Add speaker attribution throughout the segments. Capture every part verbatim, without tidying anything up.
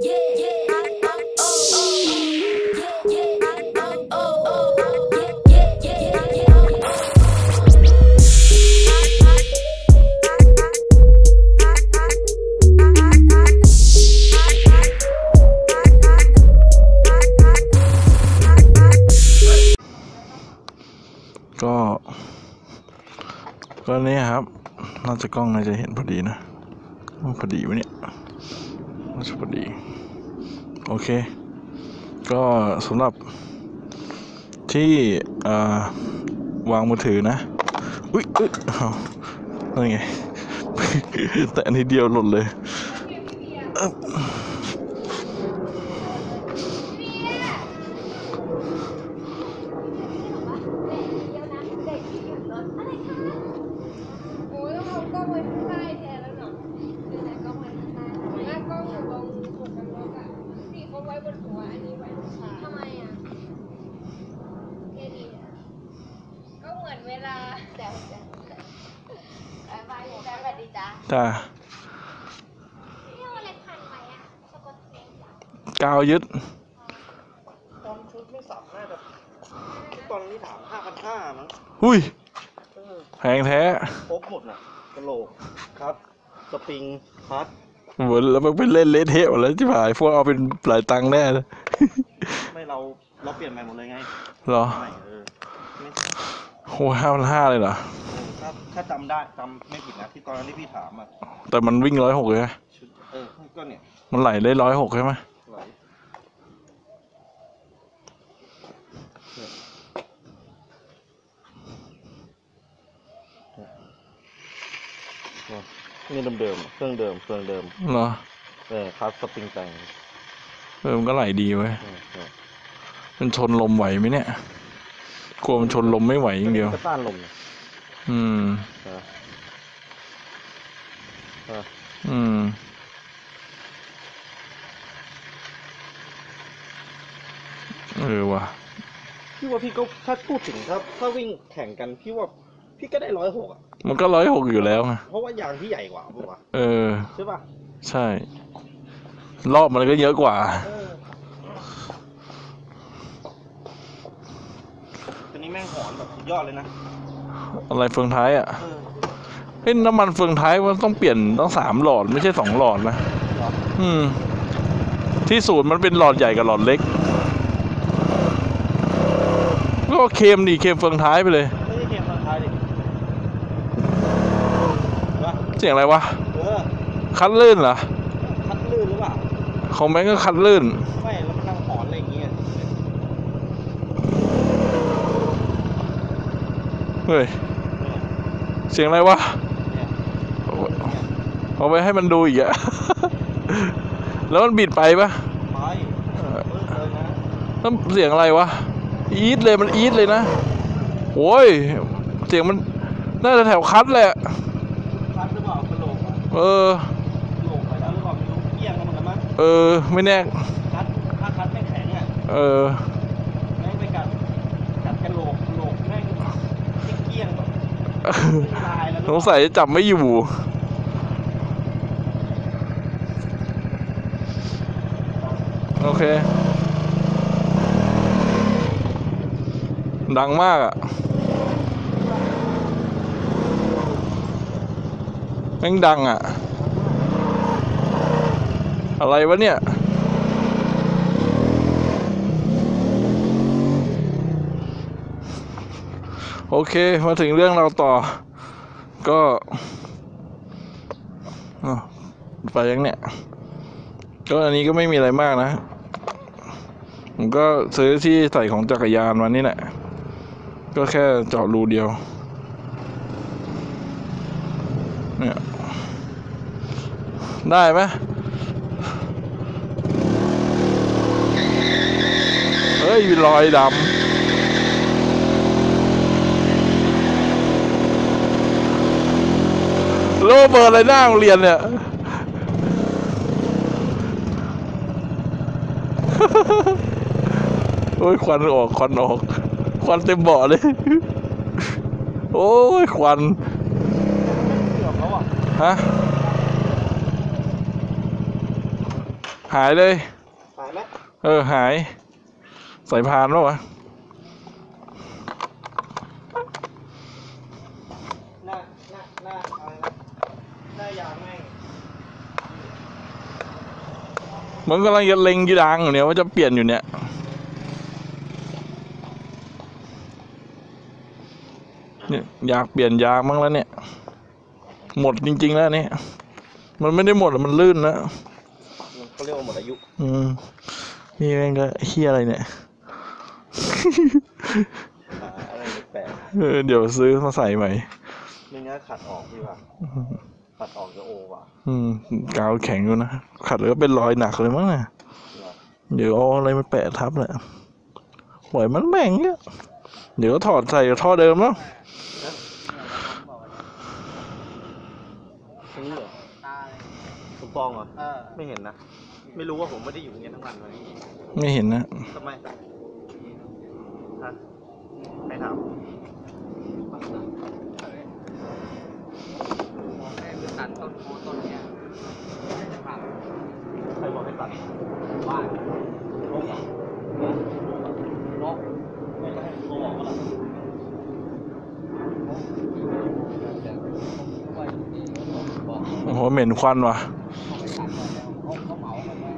Speaker 1: ก็ก็นี้ครับน่าจะกล้องน่าจะเห็นพอดีนะพอดีวะเนี่ยน่าจะพอดีโอเคก็สำหรับที่วางมือถือนะอุ้ยอุ้ยนั่นไง แต่อันนี้เดียวหล่นเลย
Speaker 2: เวลาแต่แต่ไปแต่แบบดีจ้า
Speaker 1: จ้า
Speaker 2: เรียกว่าอะไรพันไหมอ่ะสกอตเทป
Speaker 1: กาวยึด
Speaker 3: ตอนชุดไม่สับน่าจะตอนนี้ถามห้าพันห้ามั้ง
Speaker 1: หุ้ยแพงแท้
Speaker 3: ครบหมดน่ะกระโหลกครับสปริงคัท
Speaker 1: เหมือนแล้วมันเป็นเล่นเละเทะหมดแล้วที่ผ่านพวกเอาเป็นหลายตังค์แน่เลย
Speaker 3: ไม่เราเราเปลี่ยนใหม่หมดเลยไง
Speaker 1: เหรอโอ้ห้าพันห้าเลยเหรอ
Speaker 3: ถ้าถ้าจำได้จำไม่ผิดนะที่ตอนนั้นที่พี่ถามอ่ะ
Speaker 1: แต่มันวิ่งร้อยหกเลย
Speaker 3: เออก็เนี่ย
Speaker 1: มันไหลได้ร้อยหกใช่ไหมไหล
Speaker 3: นี่เดิมๆเครื่องเดิมเครื่องเดิม
Speaker 1: เหรอ
Speaker 3: เออคัสสปริงแต่ง
Speaker 1: เออมันก็ไหลดีเว้ยมันชนลมไหวไหมเนี่ยกลัวมันชนลมไม่ไหวอย่างเดียว
Speaker 3: ก็ต้านลม
Speaker 1: อืมอืมเออว่ะ
Speaker 3: พี่ว่าพี่ก็ถ้าพูดถึงถ้าถ้าวิ่งแข่งกันพี่ว่าพี่ก็ได้ร้อยหกอ่ะ
Speaker 1: มันก็ร้อยหกอยู่แล้วไง
Speaker 3: เพราะว่ายางที่ใหญ่กว่าป่ะ
Speaker 1: เออ
Speaker 3: ใช่ป่ะ
Speaker 1: ใช่รอบมันก็เยอะกว่า
Speaker 3: ตัวนี้แม่งหอนแบบยอดเลยนะ
Speaker 1: อะไรเฟืองท้ายอ่ะเฮ้ยน้ำมันเฟืองท้ายมันต้องเปลี่ยนต้องสามหลอดไม่ใช่สองหลอดนะอืมที่ศูนย์มันเป็นหลอดใหญ่กับหลอดเล็กก็เค็มดิเค็มเฟืองท้ายไปเลย
Speaker 3: ไม่ใช่เค็มเฟืองท้ายดิ
Speaker 1: เสียงอะไรวะคัดลื่นเหรอ
Speaker 3: คัดลื่นหรือเปล่า
Speaker 1: ของแม่งก็คัดลื่น
Speaker 3: ไม่แล้วมันนั่งหอนอะไรอย่างเงี้ย
Speaker 1: เฮ้ยเสียงอะไรวะเอาไปให้มันดูอีกอะแล้วมันบิดไปปะ
Speaker 3: ไป
Speaker 1: แล้วเสียงอะไรวะอีทเลยมันอีทเลยนะโอ้ยเสียงมันน่าจะแถวคัดแหละ
Speaker 3: คัดหรือเปล่ากระโหลก
Speaker 1: เออ
Speaker 3: โหลกไปแล้วหรือเปล่าเกี่ยงกันหมดแล้วมั้ง
Speaker 1: เออไม่แน่
Speaker 3: คัดถ้าคัดไม่แข็งอ่ะ
Speaker 1: เออ
Speaker 3: แม่งไปกัดกัดกระโหลกกระโหลกแม่งเกี่ยงแบบ
Speaker 1: สงสัยจะจับไม่อยู่โอเคดังมากอ่ะแม่งดังอ่ะอะไรวะเนี่ยโอเคมาถึงเรื่องเราต่อก็ไปยังเนี่ยก็อันนี้ก็ไม่มีอะไรมากนะผมก็ซื้อที่ใส่ของจักรยานมานี่แหละก็แค่เจาะรูเดียวเนี่ยได้ไหมเฮ้ยรอยดำโลเบอร์อะไรหน้าโรงเรียนเนี่ยโอ้ยควันออกควันออกควันเต็มเบาะเลยโอ้ยควันฮะหายเลย
Speaker 3: หายไหม
Speaker 1: เออหายสายพานแล้ววะ
Speaker 3: หน้าหน้าหน้าอะไรนะหน้ายางแม่ง
Speaker 1: มันกำลังจะเล็งยีดังอยู่เนี่ยว่าจะเปลี่ยนอยู่เนี่ยเนี่ยอยากเปลี่ยนยางบ้างแล้วเนี่ยหมดจริงๆแล้วเนี่ยมันไม่ได้หมดมันลื่นนะ
Speaker 3: เขาเรียกว่าหมดอายุ
Speaker 1: อืมนี่แม่งก็เฮียอะไรเนี่ย
Speaker 3: อะไรแปลก
Speaker 1: เออเดี๋ยวซื้อมาใส่ใหม่
Speaker 3: ๆไม่งั้นขัดออกดีกว่าขัดออกจะโอว่ะ
Speaker 1: อืมกาวแข็งอยู่นะขัดแล้วก็เป็นรอยหนักเลยมั้งเนี่ยเดี๋ยวเอาอะไรมาแปะทับแหละปล่อยมันแม่งเนี่ยเดี๋ยวก็ถอดใส่ท่อเดิมแล้ว
Speaker 3: ตรงนี้เหรอสมปองเหรอไม่เห็นนะไม่รู้ว่าผมไม่ได้อยู่เงี้ยทั้งวันเลย
Speaker 1: ไม่เห็นนะ
Speaker 3: ทำไมฮะไม่ถาม
Speaker 4: ตัดต้นโพต้นเนี้ยจะผ่าน
Speaker 3: ใครบอกให้ตัด
Speaker 4: บ้าน
Speaker 3: นกเหรอน
Speaker 4: ก
Speaker 3: ไม่จะให้ตัวบอกก็แล้ว
Speaker 1: โอ้โหเหม็นควันว่ะ
Speaker 4: เขาเหมากันไว้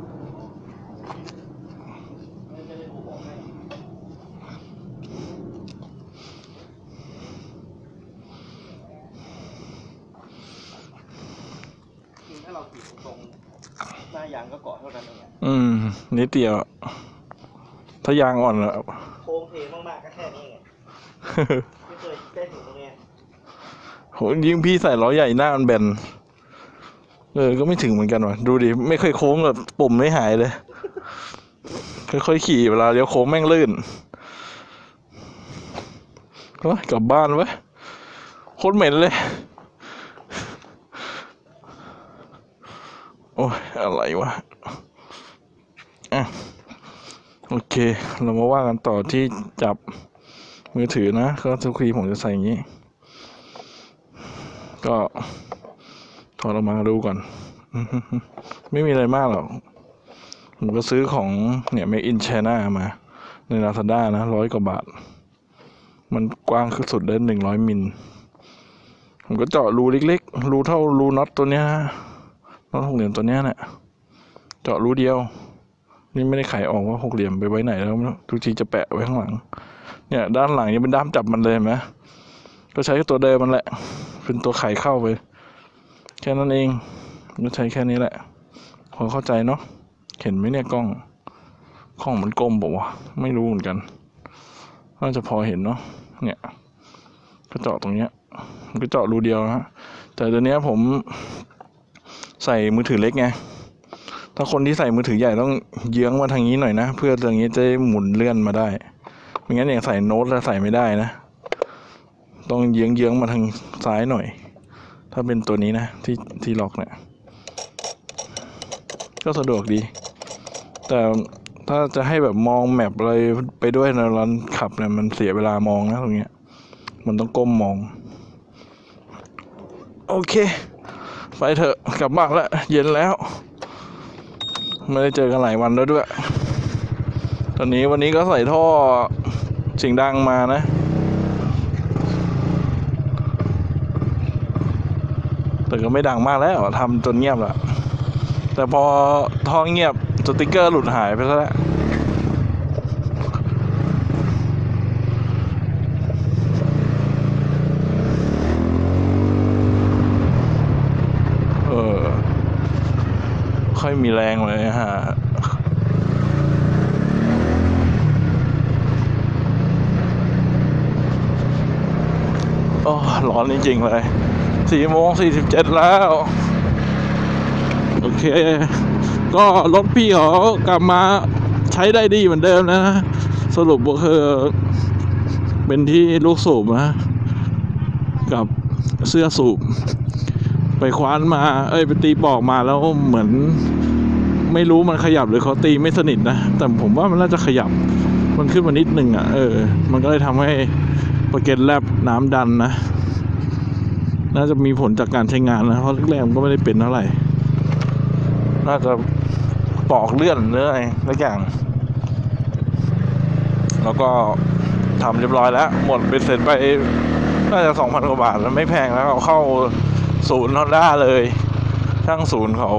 Speaker 3: จริงถ้าเราขีดตรงหน้ายางก็เกาะเท่านั้นเอง
Speaker 1: อืมนิดเดียวถ้ายางอ่อนแล้ว
Speaker 3: โค้งเทมากๆก็แค่นี้ไงไม่เคยได้ถึงตรงนี้
Speaker 1: โหยิ่งพี่ใส่ล้อใหญ่หน้ามันแบนเออก็ไม่ถึงเหมือนกันว่ะดูดิไม่เคยโค้งแบบปุ่มไม่หายเลยค่อยๆขี่เวลาเลี้ยวโค้งแม่งลื่นก็กลับบ้านวะโคตรเหม็นเลยโอ้ยอะไรวะอ่ะโอเคเรามาว่ากันต่อที่จับมือถือนะก็ทุกทีผมจะใส่อย่างนี้ก็ถอดออกมาดูก่อน ไม่มีอะไรมากหรอกผมก็ซื้อของเนี่ย Make in China มาใน Lazada นะร้อยกว่าบาทมันกว้างสุดได้หนึ่งร้อยมิลผมก็เจาะรูเล็กๆรูเท่ารูน็อตตัวเนี้ยน็อตหกเหลี่ยมตัวเนี้ยเนี่ยเจาะรูเดียวนี่ไม่ได้ไขออกว่าหกเหลี่ยมไปไว้ไหนแล้วทุกทีจะแปะไว้ข้างหลังเนี่ยด้านหลังยังเป็นด้ามจับมันเลยเห็นไหมก็ใช้ตัวเดิมมันแหละเป็นตัวไขเข้าไปแค่นั้นเองก็ใช้แค่นี้แหละพอเข้าใจเนาะเห็นไหมเนี่ยกล้องกล้องมันกลมบอกว่าไม่รู้เหมือนกันน่าจะพอเห็นเนาะเนี่ยก็เจาะตรงเนี้ยมันก็เจาะรูเดียวนะฮะแต่ตัวเนี้ยผมใส่มือถือเล็กไงถ้าคนที่ใส่มือถือใหญ่ต้องเยื้องมาทางนี้หน่อยนะเพื่อตรงนี้จะหมุนเลื่อนมาได้ไม่งั้นอย่างใส่โน้ตแล้วใส่ไม่ได้นะต้องเยื้องเยื้องมาทางซ้ายหน่อยถ้าเป็นตัวนี้นะที่ที่ล็อกเนี่ยก็สะดวกดีแต่ถ้าจะให้แบบมองแมปอะไรไปด้วยในร้านขับเนี่ยมันเสียเวลามองนะตรงเนี้ยมันต้องก้มมองโอเคไปเถอะกลับบ้านแล้วเย็นแล้วไม่ได้เจอกันหลายวันแล้วด้วยตอนนี้วันนี้ก็ใส่ท่อเสียงดังมานะแต่ก็ไม่ดังมากแล้วทำจนเงียบแล้วแต่พอท่อเงียบสติ๊กเกอร์หลุดหายไปซะแล้วเออค่อยมีแรงเลยฮะโอ้ร้อนจริงๆเลยสี่โมงสี่สิบเจ็ดแล้วโอเคก็รถพี่เขากลับมาใช้ได้ดีเหมือนเดิมนะสรุปก็คือเป็นที่ลูกสูบนะกับเสื้อสูบไปคว้านมาเอ้ยไปตีปอกมาแล้วเหมือนไม่รู้มันขยับหรือเขาตีไม่สนิทนะแต่ผมว่ามันน่าจะขยับมันขึ้นมานิดหนึ่งอ่ะเออมันก็เลยทำให้ประเก็ตแลบน้ำดันนะน่าจะมีผลจากการใช้งานนะเพราะแรกๆมันก็ไม่ได้เป็นเท่าไหร่น่าจะปอกเลื่อนหรืออะไรสักอย่างแล้วก็ทำเรียบร้อยแล้วหมดเป็นเสร็จไปน่าจะสองพันกว่าบาทแล้วไม่แพงแล้วเอาเข้าศูนย์ฮอนด้าเลยช่างศูนย์เขา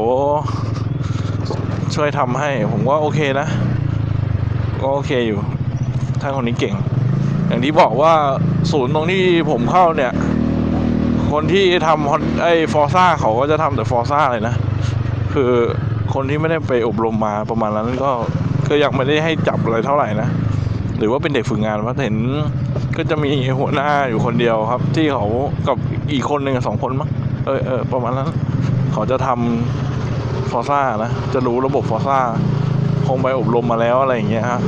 Speaker 1: ช่วยทำให้ผมว่าโอเคนะก็โอเคอยู่ท่านคนนี้เก่งอย่างที่บอกว่าศูนย์ตรงที่ผมเข้าเนี่ยคนที่ทำไอ้ฟอร์ซ่าเขาก็จะทำแต่ฟอร์ซ่าเลยนะคือคนที่ไม่ได้ไปอบรมมาประมาณนั้นก็ก็ยังไม่ได้ให้จับอะไรเท่าไหร่นะหรือว่าเป็นเด็กฝึกงานว่าเห็นก็จะมีหัวหน้าอยู่คนเดียวครับที่เขากับอีกคนหนึ่งสองคนมั้งเออเออประมาณนั้นเขาจะทำฟอร์ซ่านะจะรู้ระบบฟอร์ซ่าคงไปอบรมมาแล้วอะไรอย่างเงี้ยฮะ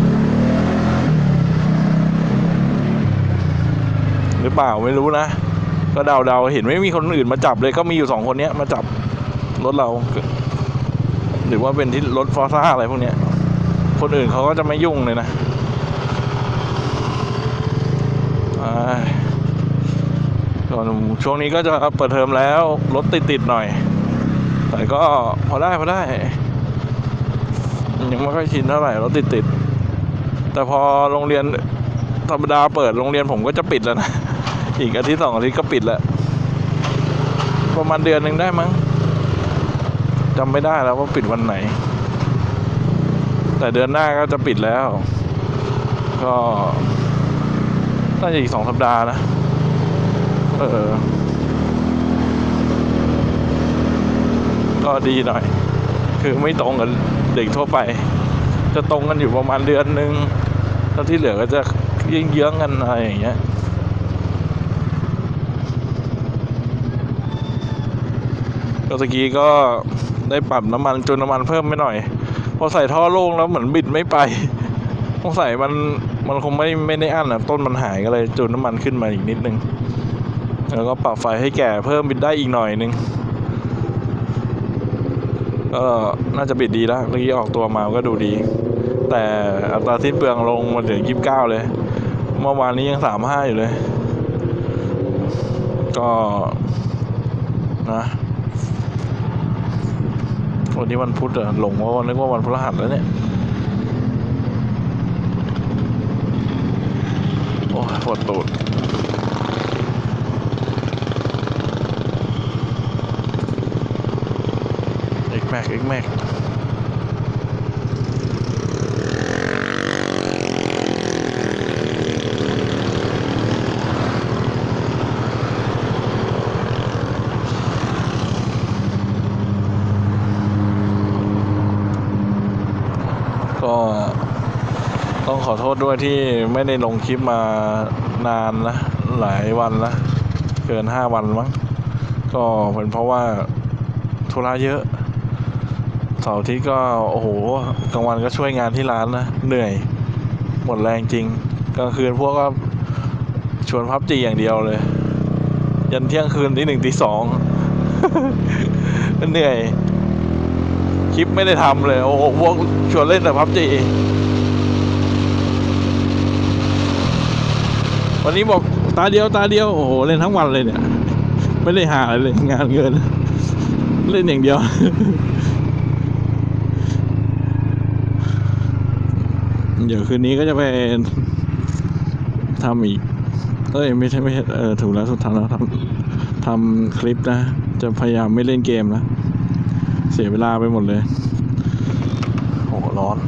Speaker 1: หรือเปล่าไม่รู้นะก็เดาๆเห็นไม่มีคนอื่นมาจับเลยก็มีอยู่สองคนเนี้ยมาจับรถเราหรือว่าเป็นที่รถฟอร์ซ่าอะไรพวกเนี้ยคนอื่นเขาก็จะไม่ยุ่งเลยนะตอนช่วงนี้ก็จะเปิดเทอมแล้วรถติดๆหน่อยแต่ก็พอได้พอได้ยังไม่ค่อยชินเท่าไหร่รถติดๆแต่พอโรงเรียนธรรมดาเปิดโรงเรียนผมก็จะปิดแล้วนะอีกอาทิตย์สองอาทิตย์ก็ปิดแล้วประมาณเดือนหนึ่งได้มั้งจำไม่ได้แล้วว่าปิดวันไหนแต่เดือนหน้าก็จะปิดแล้วก็น่าจะอีกสองสัปดาห์นะเออก็ดีหน่อยคือไม่ตรงกับเด็กทั่วไปจะตรงกันอยู่ประมาณเดือนนึงแล้วที่เหลือก็จะยิ่งเยื้องกันอะไรอย่างเงี้ยก็ตะกี้ก็ได้ปรับน้ำมันจนน้ำมันเพิ่มไปหน่อยพอใส่ท่อโล่งแล้วเหมือนบิดไม่ไปต้องใส่มันมันคงไม่ไม่ได้อั้นนะต้นมันหายก็เลยจูนน้ำมันขึ้นมาอีกนิดนึงแล้วก็ปรับไฟให้แก่เพิ่มบิดได้อีกหน่อยนึงก็น่าจะบิดดีแล้วเมื่อกี้ออกตัวมาก็ดูดีแต่อัตราสิ้นเปลืองลงมาถึงยี่สิบเก้าเลยเมื่อวานนี้ยังสามห้าอยู่เลยก็นะวันนี้วันพุธอะหลงว่านึกว่าวันพฤหัสแล้วเนี่ยโอ้ปวดตูดเอ็กแม็กเอ็กแม็กก็ต้องขอโทษด้วยที่ไม่ได้ลงคลิปมานานนะหลายวันนะเกินห้าวันมั้งก็เป็นเพราะว่าธุระเยอะเสาร์อาทิตย์ก็โอ้โหกลางวันก็ช่วยงานที่ร้านนะเหนื่อยหมดแรงจริงกลางคืนพวกก็ชวนพับจีอย่างเดียวเลยยันเที่ยงคืนที่หนึ่งตีสอง เหนื่อยคลิปไม่ได้ทำเลยโอ้โหพวกชวนเล่นแต่พับจีวันนี้บอกตาเดียวตาเดียวโอ้โหเล่นทั้งวันเลยเนี่ยไม่ได้หาอะไรเลยงานเงินเล่นอย่างเดียวเดี๋ยวคืนนี้ก็จะไปทำอีกเอ้ยไม่ใช่ไม่ใช่เออถูกแล้วสุดท้ายแล้วทำทำคลิปนะจะพยายามไม่เล่นเกมนะเสียเวลาไปหมดเลยโอ้ร้อน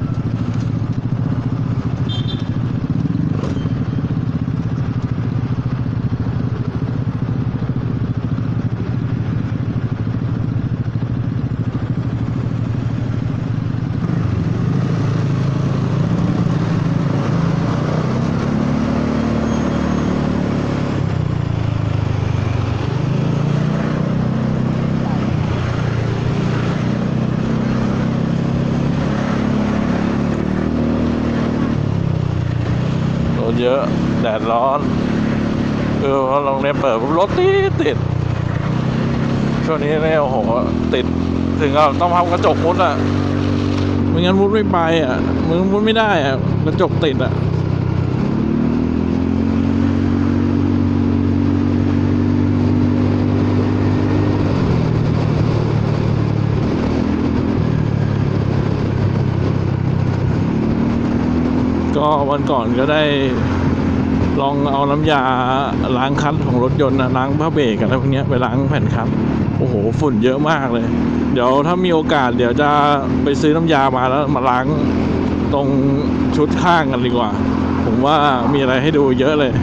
Speaker 1: เยอะแดดร้อนคือพอโรงเรียนเปิดรถติดติดช่วงนี้เนี่ยโอ้โหติดถึงกับต้องพับกระจกมุดอ่ะไม่งั้นมุดไม่ไปอ่ะมึงมุดไม่ได้อ่ะกระจกติดอ่ะก็วันก่อนก็ได้ลองเอาน้ำยาล้างคัทของรถยนต์นะล้างผ้าเบรกอะไรพวกนี้ไปล้างแผ่นคัทโอ้โหฝุ่นเยอะมากเลยเดี๋ยวถ้ามีโอกาสเดี๋ยวจะไปซื้อน้ำยามาแล้วมาล้างตรงชุดข้างกันดีกว่าผมว่ามีอะไรให้ดูเยอะเลย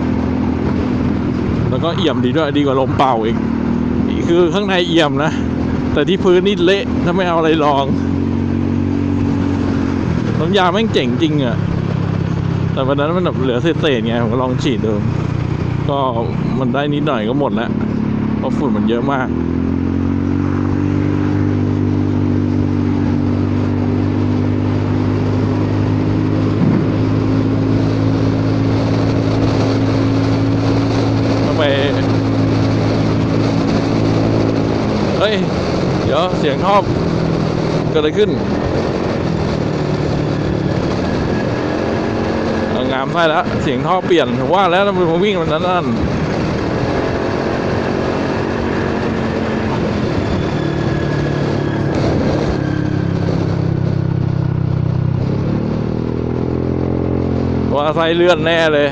Speaker 1: แล้วก็เอี่ยมดีด้วยดีกว่าลมเป่าอีกคือข้างในเอี่ยมนะแต่ที่พื้นนี่เละถ้าไม่เอาอะไรรองน้ำยาแม่งเจ๋งจริงอะแต่วันนั้นมันแบบเหลือเศษๆไงผมก็ลองฉีดดูก็มันได้นิดหน่อยก็หมดแล้วเพราะฝุ่นมันเยอะมากไปเฮ้ยเดี๋ยวเสียงท่อเกิดอะไรขึ้นงามได้แล้วเสียงท่อเปลี่ยนว่าแล้วมันมาวิ่งมันนั้นนั่นว่าไฟเลื่อนแน่เลย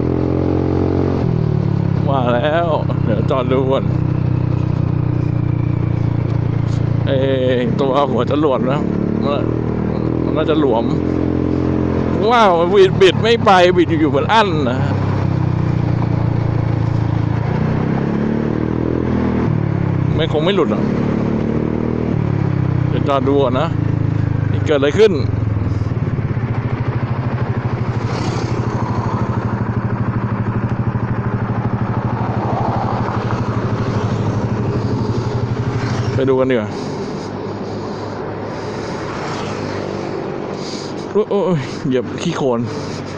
Speaker 1: ว่าแล้วเดี๋ยวจอดดูก่อนเอตัวหัวจะหลวมนะมันน่าจะหลวมว่าบิดบิดไม่ไปบิดอยู่เหมือนอั้นนะไม่คงไม่หลุดหรอกเดี๋ยวจอดดูก่อนนะนี่เกิดอะไรขึ้นไปดูกันดีกว่าโอ้ยเหยียบขี้โคลน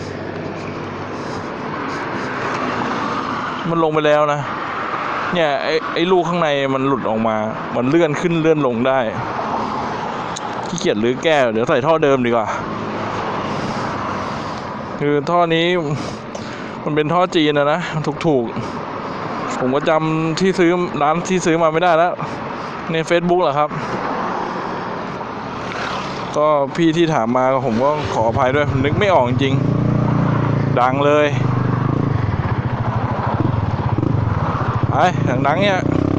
Speaker 1: มันลงไปแล้วนะเนี่ยไอ้ไอ้ลูกข้างในมันหลุดออกมามันเลื่อนขึ้นเลื่อนลงได้ขี้เกียจหรือแก้เดี๋ยวใส่ท่อเดิมดีกว่าคือท่อนี้มันเป็นท่อจีนนะนะถูกๆผมก็จำที่ซื้อร้านที่ซื้อมาไม่ได้แล้วใน Facebook เหรอครับก็พี่ที่ถามมาผมก็ขออภัยด้วยผมนึกไม่ออกจริงดังเลยไอ้ดังๆเนี่ย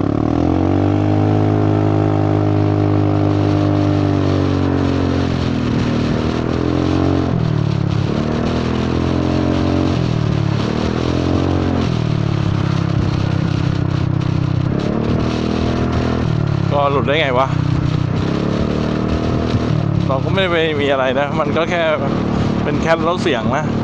Speaker 1: ก็หลุดได้ไงวะเราก็ไม่ได้มีอะไรนะมันก็แค่เป็นแคทลดเสียงนะ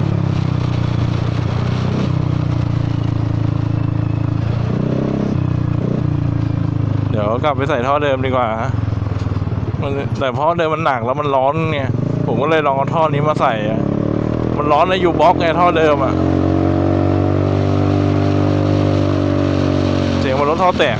Speaker 1: เดี๋ยวกลับไปใส่ท่อเดิมดีกว่ามันแต่ท่อเดิมมันหนักแล้วมันร้อนไงผมก็เลยลองเอาท่อนี้มาใส่มันร้อนในยูบ็อกไงท่อเดิมอ่ะเสียงมันรถท่อแตก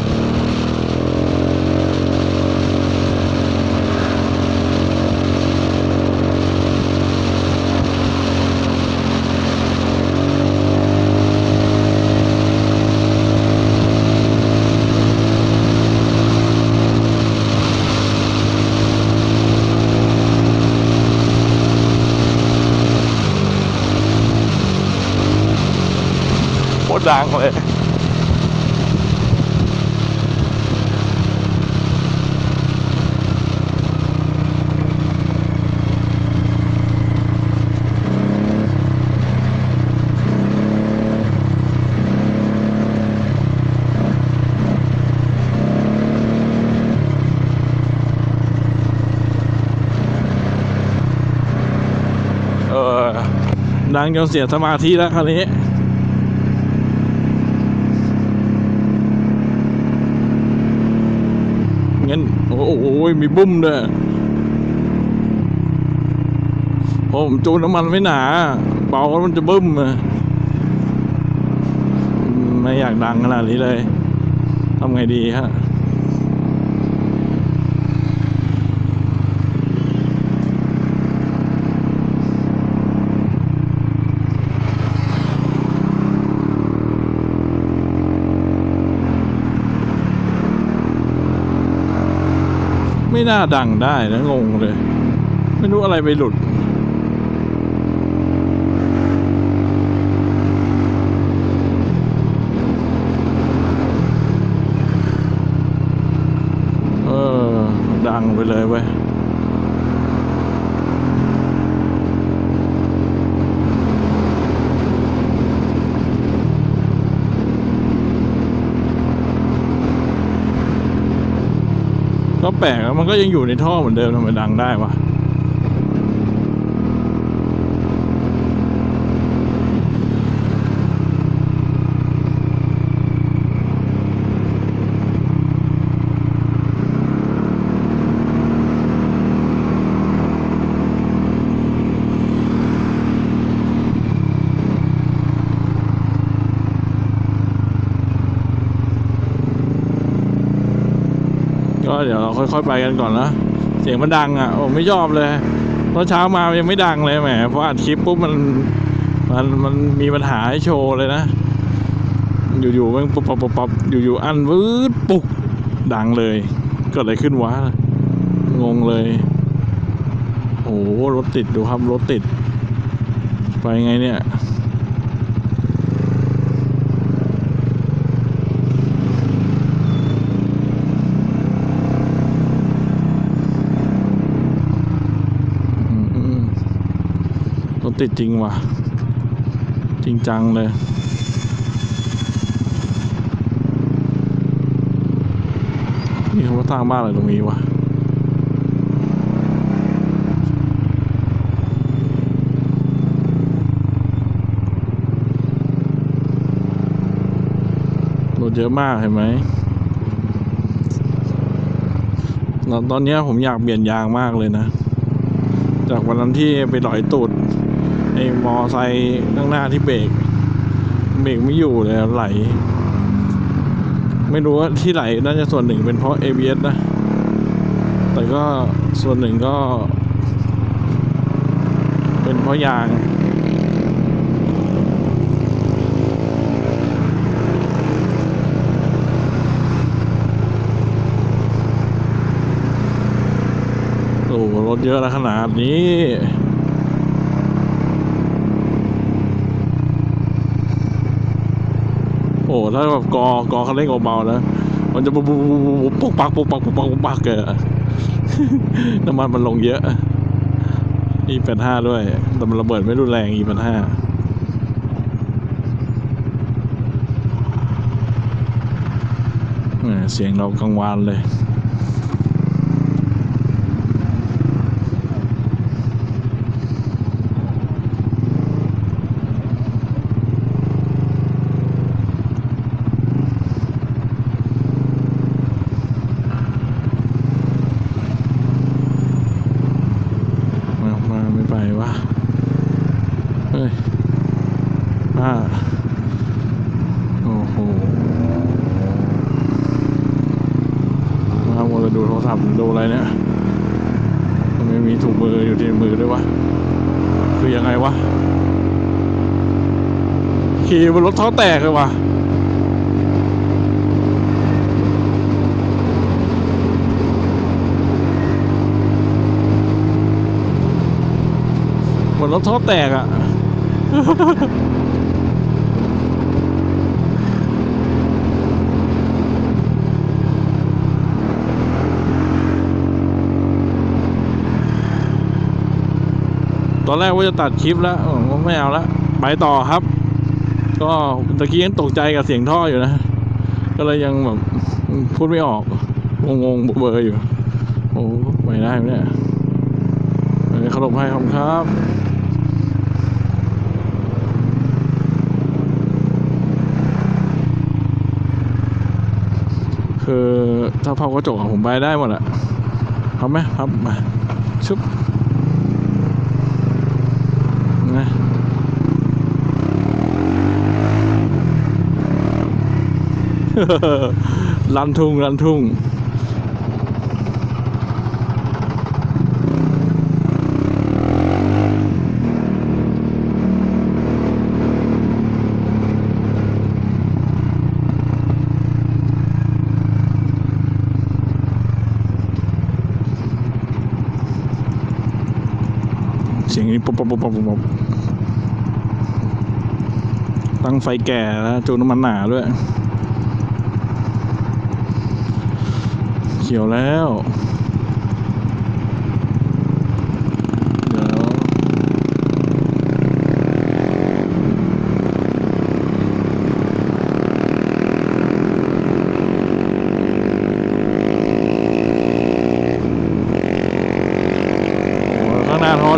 Speaker 1: ดังเลยเออดังจนเสียสมาธิแล้วคราวนี้งั้นโอ้โหมีบุ้มด้วยพอผมจูนน้ำมันไม่หนาเบาแล้วมันจะบึ้มไม่อยากดังขนาดนี้เลยทำไงดีฮะไม่น่าดังได้นะงงเลยไม่รู้อะไรไปหลุดไปเลยเว้ยก็แปลกแล้วมันก็ยังอยู่ในท่อเหมือนเดิมทำไมดังได้วะก็เดี๋ยวเราค่อยๆไปกันก่อนนะเสียงมันดังอ่ะผมไม่ชอบเลยตอนเช้ามายังไม่ดังเลยแหมเพราะอัดคลิปปุ๊บมันมันมันมีปัญหาให้โชว์เลยนะอยู่ๆมันปุ๊บปุ๊บปุ๊บอยู่ๆอันวืดปุ๊บดังเลยเกิดอะไรขึ้นวะงงเลยโอ้โหรถติดดูครับรถติดไปไงเนี่ยรถติดจริงว่ะจริงจังเลยนี่เขาสร้างบ้านอะไรตรงนี้วะรถเยอะมากเห็นไหมตอนนี้ผมอยากเปลี่ยนยางมากเลยนะจากวันนั้นที่ไปหลอยตูดไอ้มอไซค์ข้างหน้าที่เบรกเบรกไม่อยู่เลยไหลไม่รู้ว่าที่ไหลน่าจะส่วนหนึ่งเป็นเพราะ เอ บี เอส นะแต่ก็ส่วนหนึ่งก็เป็นเพราะยางโอ้รถเยอะแล้วขนาดนี้โอ้ถ้าแบบกอกอคันเร่งเบาๆนะมันจะปุ๊บปุ๊บปุ๊บปุ๊บปักปุ๊บปักปุ๊บปักปุ๊บปักเกอน้ำมันมันลงเยอะ อี แปดสิบห้า ด้วยแต่มันระเบิดไม่รุนแรง อี แปดสิบห้า เสียงเรากังวานเลยดูโทรศัพท์ดูอะไรเนี่ยมันไม่มีถุงมืออยู่ที่มือด้วยวะคือยังไงวะขี่บนรถเท้าแตกเลยวะบนรถเท้าแตกอ่ะ ตอนแรกว่าจะตัดคลิปแล้วไม่เอาละไปต่อครับก็ตะกี้ยังตกใจกับเสียงท่ออยู่นะก็เลยยังแบบพูดไม่ออกงงๆเบอร์อยู่โอ้ไปได้ไหมเนี่ยขนมให้ผมครับคือถ้าพับกระจกผมไปได้หมดอะพับไหมพับมาชุบนะลันทุ่งลันทุ่งเสียงนี้ปุ๊บปุ๊บปุ๊บปุ๊บตั้งไฟแก่แล้วจูนน้ำมันหนาด้วยเขียวแล้ว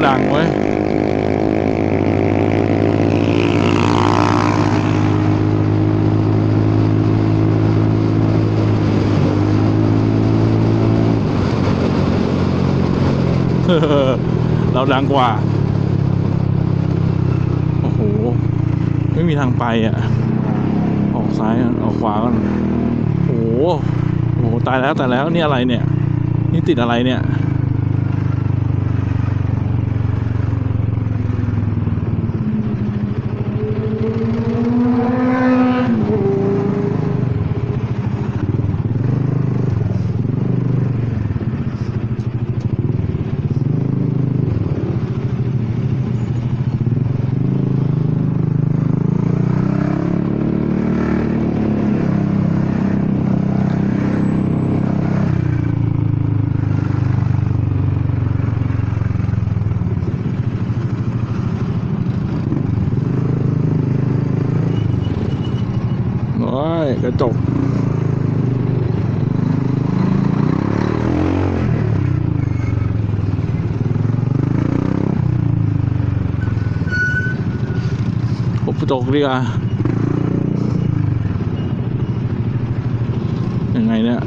Speaker 1: ดังเว้ยเราดังกว่าโอ้โหไม่มีทางไปอ่ะออกซ้ายออกขวากันโอ้โหโอ้โหตายแล้วตายแล้วนี่อะไรเนี่ยนี่ติดอะไรเนี่ยกระจกผมกระจกดีกว่ายังไงเนี่ย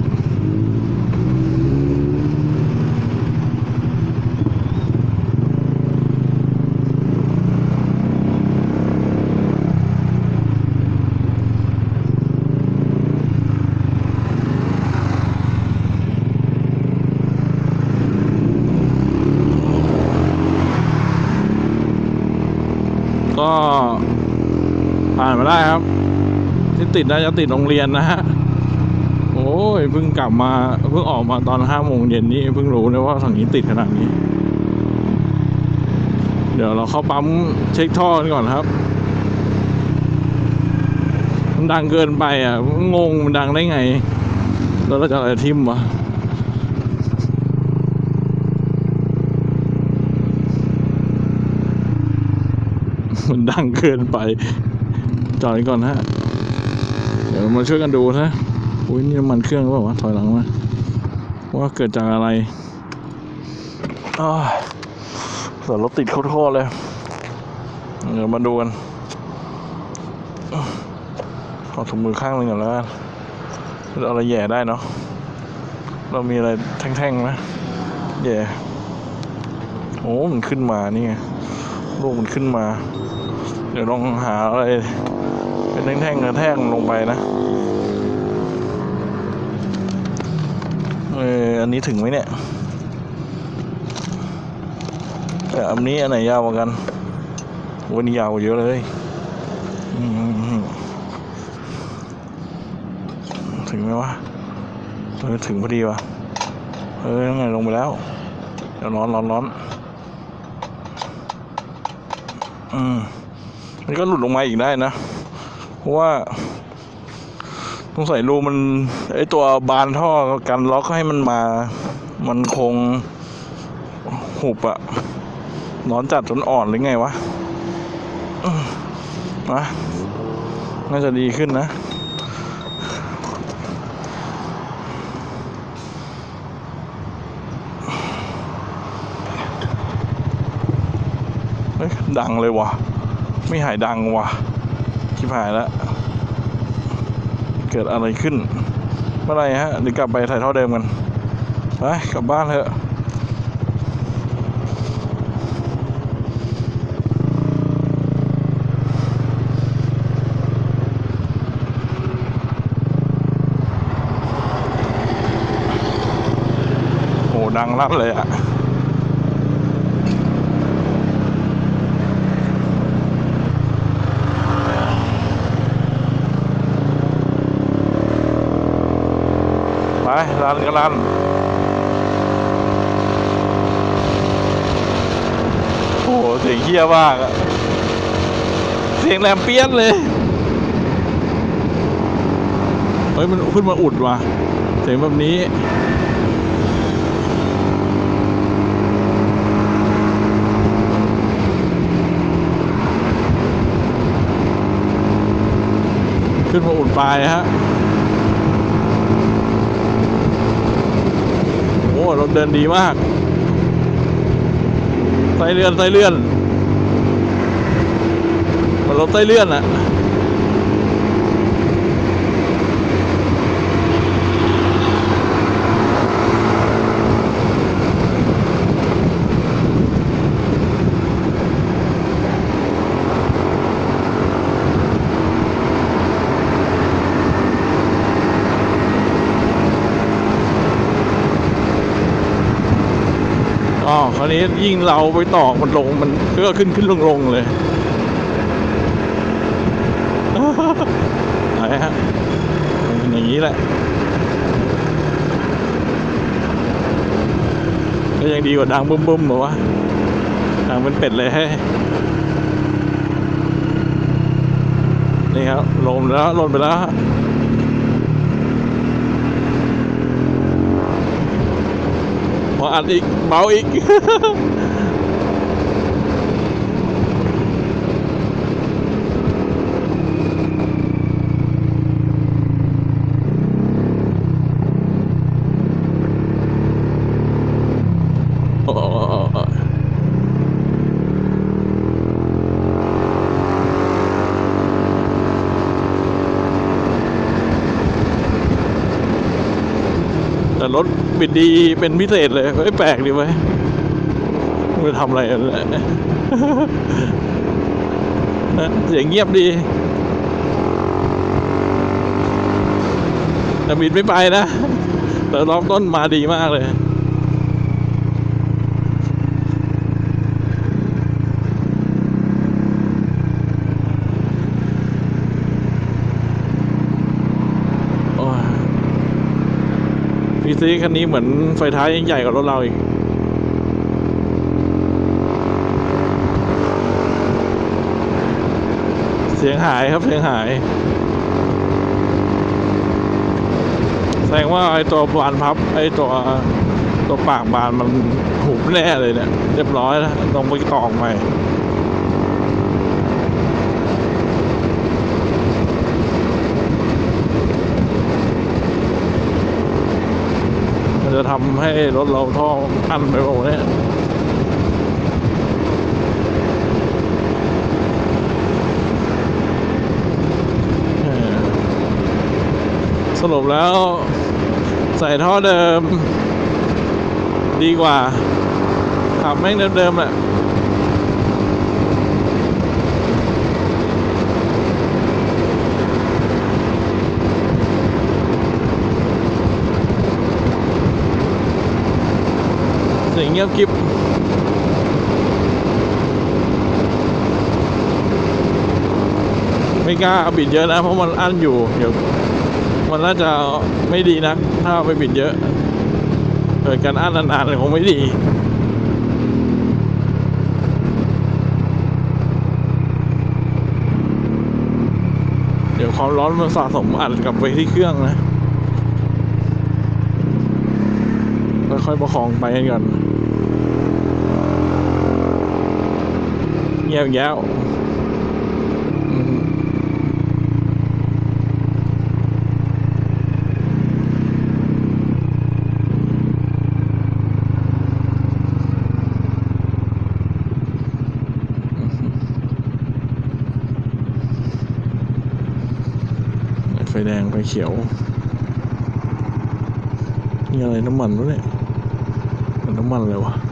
Speaker 1: ก็ผ่านมาได้ครับที่ติดน่าจะติดโรงเรียนนะฮะโอ้ยเพิ่งกลับมาเพิ่งออกมาตอนห้าโมงเย็นนี้เพิ่งรู้เลยว่าทางนี้ติดขนาดนี้เดี๋ยวเราเข้าปั๊มเช็คท่อก่อนครับมันดังเกินไปอ่ะงงมันดังได้ไงแล้วเราจะอะไรทิ่มวะมันดังเกินไปจอดก่อนฮะเดี๋ยวมาช่วยกันดูนะอุ้ยนี่น้ำมันเครื่องหรือเปล่าวะถอยหลังมาว่าเกิดจากอะไรอ้าวส่วนรถติดโคตรเลยเดี๋ยวมาดูกันเอาถุงมือข้างหนึ่งก่อนแล้วอะไรแย่ได้เนาะเรามีอะไรแท่งๆไหมแย่โอ้มันขึ้นมานี่ไงลูกมันขึ้นมาเดี๋ยวลองหาอะไรเป็นแท่งๆกระแทกลงไปนะเอออันนี้ถึงไหมเนี่ยแต่อันนี้อันไหนยาวกว่ากันวันนี้ยาวเยอะเลยถึงไหมวะเออถึงพอดีวะเออยังไงลงไปแล้วเดี๋ยวร้อนร้อนร้อนอืมมันก็หลุดลงมาอีกได้นะเพราะว่าต้องใส่รูมันไอตัวบานท่อกันล็อกให้มันมามันคงหุบอะร้อนจัดจนอ่อนหรือไงวะนะน่าจะดีขึ้นนะเฮ้ยดังเลยวะไม่หายดังวะชิบหายแล้วเกิดอะไรขึ้นเมื่อไรฮะเดี๋ยวกลับไปถ่ายท่อเดิมกันไปกลับบ้านเถอะโหดังลั่นเลยอะไปรันก็รันโอ้โหเสียงเหี้ยมากอะเสียงแหลมเปี้ยนเลยเฮ้ยมันขึ้นมาอุดว่ะเสียงแบบนี้ขึ้นมาอุดปลายฮะโอ้รถเดินดีมากไส้เลื่อนไส้เลื่อนมันรถไส้เลื่อนอะอ๋อคราวนี้ยิ่งเราไปต่อมันลงมันก็ขึ้นขึ้นลงลงเลยไหนฮะมันเป็นอย่างนี้แหละก็ยังดีกว่าดังบึ้มบึ้มหรอวะดังเป็นเป็ดเลยให้นี่ครับลงแล้วลงไปแล้วพออัดอีกเบาอีก แต่รถบิดดีเป็นพิเศษเลยไม่แปลกดีไหมไม่ทำอะไรกันเลยเสียงเงียบดีแต่บิดไม่ไปนะแต่รอบต้นมาดีมากเลยพีซีคันนี้เหมือนไฟท้ายยังใหญ่กว่ารถเราอีกเสียงหายครับเสียงหายแสดงว่าไอตัวบานพับไอตัวตัวปากบานมันหุบแน่เลยเนี่ยเรียบร้อยแล้วต้องไปต่อใหม่จะทำให้รถเราท่ออั้นไปหมดเนี่ยสรุปแล้วใส่ท่อเดิมดีกว่าขับแม่งเดิมๆแหละเสียงเงียบกิ๊บไม่กล้าบิดเยอะนะเพราะมันอั้นอยู่เดี๋ยวมันน่าจะไม่ดีนะถ้าไปบิดเยอะเกิดการอั้นนานๆคงไม่ดีเดี๋ยวความร้อนมันสะสมอัดกลับไปที่เครื่องนะค่อยๆประคองไปกันก่อนเงียบแย้วไฟแดงไฟเขียวนี่อะไรน้ำมันวะเนี่ยมันน้ำมันเลยวะ